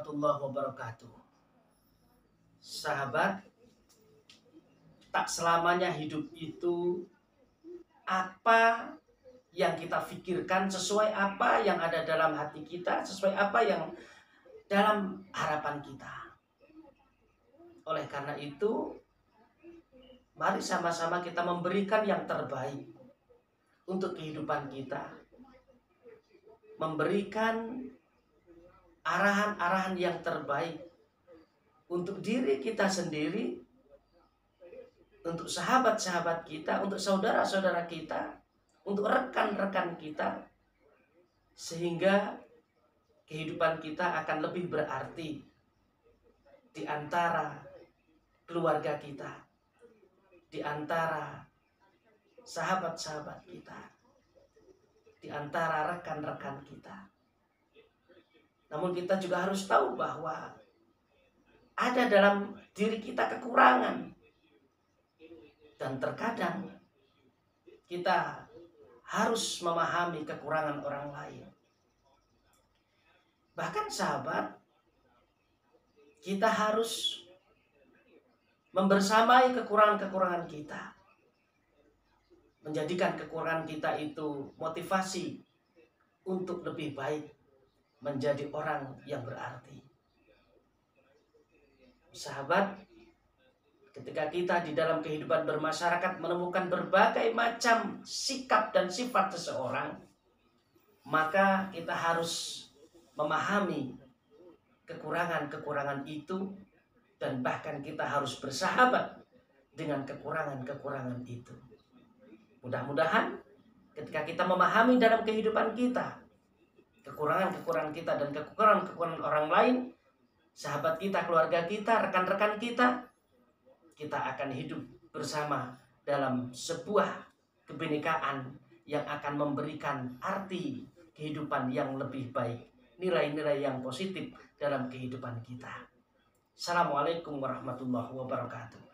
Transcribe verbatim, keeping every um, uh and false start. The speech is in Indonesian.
warahmatullahi wabarakatuh. Sahabat, tak selamanya hidup itu apa yang kita pikirkan, sesuai apa yang ada dalam hati kita, sesuai apa yang dalam harapan kita. Oleh karena itu, mari sama-sama kita memberikan yang terbaik untuk kehidupan kita. Memberikan arahan-arahan yang terbaik untuk diri kita sendiri, untuk sahabat-sahabat kita, untuk saudara-saudara kita, untuk rekan-rekan kita, sehingga kehidupan kita akan lebih berarti di antara keluarga kita, di antara sahabat-sahabat kita, di antara rekan-rekan kita. Namun kita juga harus tahu bahwa ada dalam diri kita kekurangan, dan terkadang kita harus memahami kekurangan orang lain. Bahkan sahabat, kita harus membersamai kekurangan-kekurangan kita, menjadikan kekurangan kita itu motivasi untuk lebih baik menjadi orang yang berarti. Sahabat, ketika kita di dalam kehidupan bermasyarakat menemukan berbagai macam sikap dan sifat seseorang, maka kita harus memahami kekurangan-kekurangan itu, dan bahkan kita harus bersahabat dengan kekurangan-kekurangan itu. Mudah-mudahan ketika kita memahami dalam kehidupan kita kekurangan-kekurangan kita dan kekurangan-kekurangan orang lain, sahabat kita, keluarga kita, rekan-rekan kita, kita akan hidup bersama dalam sebuah kebinekaan yang akan memberikan arti kehidupan yang lebih baik, nilai-nilai yang positif dalam kehidupan kita. Assalamualaikum warahmatullahi wabarakatuh.